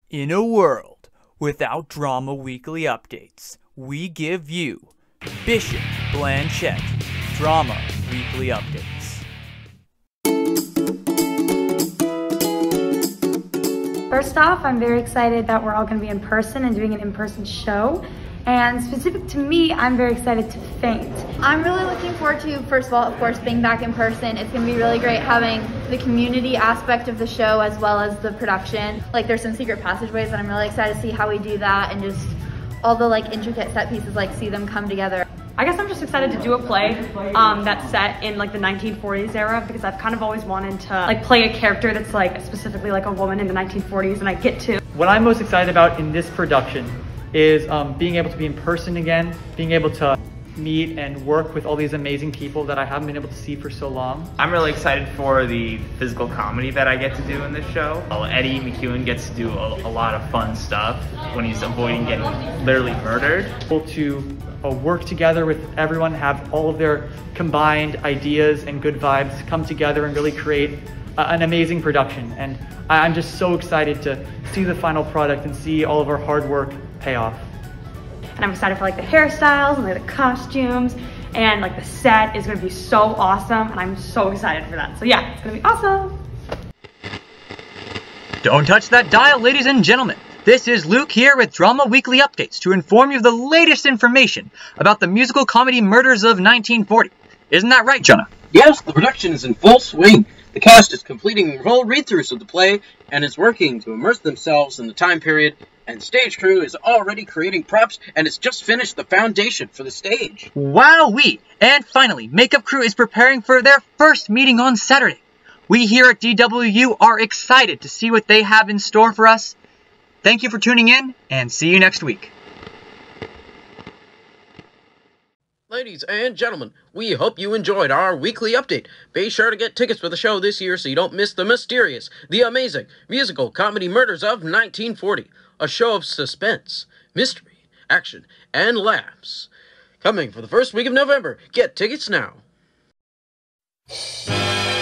In a world without drama weekly updates, we give you Bishop Blanchett Drama Weekly Updates. First off, I'm very excited that we're all going to be in person and doing an in-person show. And specific to me, I'm very excited to faint. I'm really looking forward to, first of all, of course, being back in person. It's gonna be really great having the community aspect of the show as well as the production. Like, there's some secret passageways and I'm really excited to see how we do that, and just all the like intricate set pieces, like see them come together. I guess I'm just excited to do a play that's set in like the 1940s era, because I've kind of always wanted to like play a character that's like specifically like a woman in the 1940s, and I get to. What I'm most excited about in this production is being able to be in person again, being able to meet and work with all these amazing people that I haven't been able to see for so long. I'm really excited for the physical comedy that I get to do in this show. Eddie McEwen gets to do a lot of fun stuff when he's avoiding getting literally murdered. Able to work together with everyone, have all of their combined ideas and good vibes come together and really create an amazing production. And I'm just so excited to see the final product and see all of our hard work pay off. And I'm excited for like the hairstyles and like the costumes, and like the set is gonna be so awesome, and I'm so excited for that. So yeah, it's gonna be awesome. Don't touch that dial, ladies and gentlemen. This is Luke here with Drama Weekly Updates to inform you of the latest information about the musical comedy Murders of 1940. Isn't that right, Jonah? Yes, the production is in full swing. The cast is completing full read-throughs of the play and is working to immerse themselves in the time period, and stage crew is already creating props and has just finished the foundation for the stage. Wowee! And finally, makeup crew is preparing for their first meeting on Saturday. We here at DWU are excited to see what they have in store for us. Thank you for tuning in, and see you next week. Ladies and gentlemen, we hope you enjoyed our weekly update. Be sure to get tickets for the show this year so you don't miss the mysterious, the amazing musical comedy Murders of 1940, a show of suspense, mystery, action, and laughs. Coming for the first week of November. Get tickets now.